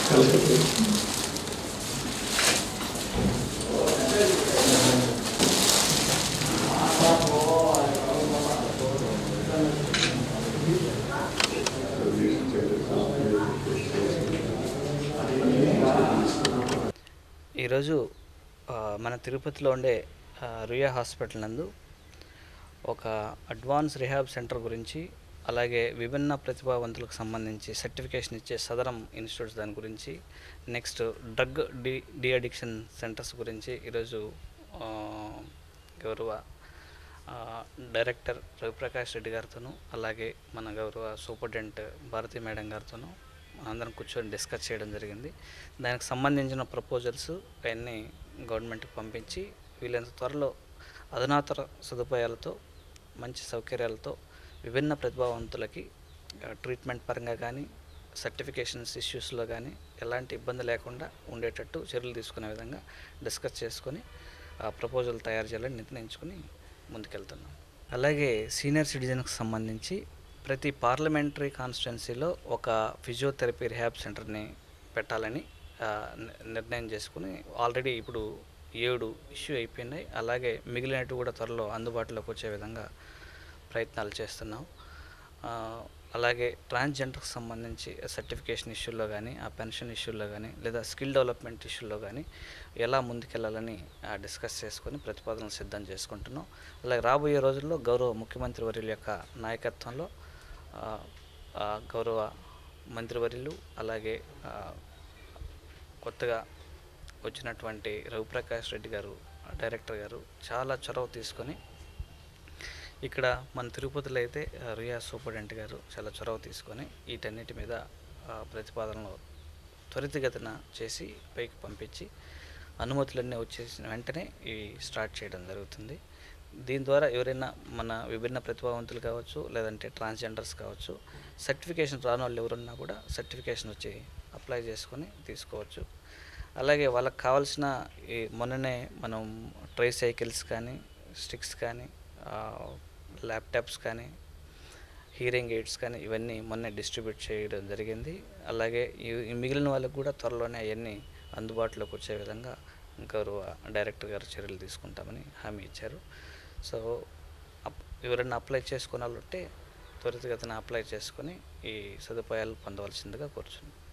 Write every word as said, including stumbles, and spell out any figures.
ఈరోజు మన తిరుపతిలో ఉండే రుయా హాస్పిటల్ నందు ఒక అడ్వాన్స్ రిహాబ్ సెంటర్ గురించి, అలాగే విభిన్న ప్రతిభావంతులకు సంబంధించి సర్టిఫికేషన్ ఇచ్చే సదరం ఇన్స్టిట్యూట్స్ దాని గురించి, next drug de de addiction centres గురించి ఈరోజు గౌరవ డైరెక్టర్ రవిప్రకాష్ రెడ్డి గారితోనూ, అలాగే మన గౌరవ సూపరింటెండెంట్ భారతి మేడం గారితోనూ అందరం కూర్చొని డిస్కస్ చేయడం జరిగింది. దానికి సంబంధించిన ప్రపోజల్స్ అవన్నీ గవర్నమెంట్కి పంపించి వీలైనంత త్వరలో అధునాతన సదుపాయాలతో, మంచి సౌకర్యాలతో విభిన్న ప్రతిభావంతులకి ట్రీట్మెంట్ పరంగా కానీ, సర్టిఫికేషన్స్ ఇష్యూస్లో కానీ ఎలాంటి ఇబ్బంది లేకుండా ఉండేటట్టు చర్యలు తీసుకునే విధంగా డిస్కస్ చేసుకొని ఆ ప్రపోజల్ తయారు చేయాలని నిర్ణయించుకొని ముందుకెళ్తున్నాం. అలాగే సీనియర్ సిటిజన్కి సంబంధించి ప్రతి పార్లమెంటరీ కాన్స్టిట్యున్సీలో ఒక ఫిజియోథెరపీ రిహాబ్ సెంటర్ని పెట్టాలని నిర్ణయం చేసుకుని ఆల్రెడీ ఇప్పుడు ఏడు ఇష్యూ అయిపోయినాయి. అలాగే మిగిలినట్టు కూడా త్వరలో అందుబాటులోకి వచ్చే విధంగా ప్రయత్నాలు చేస్తున్నాం. అలాగే ట్రాన్స్జెండర్కి సంబంధించి సర్టిఫికేషన్ ఇష్యూల్లో కానీ, ఆ పెన్షన్ ఇష్యూల్లో కానీ, లేదా స్కిల్ డెవలప్మెంట్ ఇష్యూల్లో కానీ ఎలా ముందుకెళ్లాలని డిస్కస్ చేసుకొని ప్రతిపాదనలు సిద్ధం చేసుకుంటున్నాం. అలాగే రాబోయే రోజుల్లో గౌరవ ముఖ్యమంత్రి వర్యుల యొక్క నాయకత్వంలో గౌరవ మంత్రివర్యులు, అలాగే కొత్తగా వచ్చినటువంటి రవిప్రకాష్ రెడ్డి గారు డైరెక్టర్ గారు చాలా చొరవ తీసుకొని ఇక్కడ మన తిరుపతిలో అయితే రుయా సూపరింటెండెంట్ గారు చాలా చొరవ తీసుకొని వీటన్నిటి మీద ప్రతిపాదనలు త్వరితగతిన చేసి పైకి పంపించి అనుమతులన్నీ వచ్చేసిన వెంటనే ఇవి స్టార్ట్ చేయడం జరుగుతుంది. దీని ద్వారా ఎవరైనా మన విభిన్న ప్రతిభావంతులు కావచ్చు, లేదంటే ట్రాన్స్జెండర్స్ కావచ్చు, సర్టిఫికేషన్ రాని వాళ్ళు ఎవరున్నా కూడా సర్టిఫికేషన్ వచ్చి అప్లై చేసుకొని తీసుకోవచ్చు. అలాగే వాళ్ళకి కావాల్సిన ఈ మొన్ననే మనం ట్రై సైకిల్స్ కానీ, స్టిక్స్ కానీ, ల్యాప్టాప్స్ కానీ, హీరింగ్ ఎయిడ్స్ కానీ ఇవన్నీ మొన్నే డిస్ట్రిబ్యూట్ చేయడం జరిగింది. అలాగే ఈ మిగిలిన వాళ్ళకు కూడా త్వరలోనే అవన్నీ అందుబాటులోకి వచ్చే విధంగా గౌరవ డైరెక్టర్ గారు చర్యలు తీసుకుంటామని హామీ ఇచ్చారు. సో ఎవరైనా అప్లై చేసుకున్న వాళ్ళు ఉంటే త్వరితగతిన అప్లై చేసుకొని ఈ సదుపాయాలు పొందవలసిందిగా కోరుచున్నాను.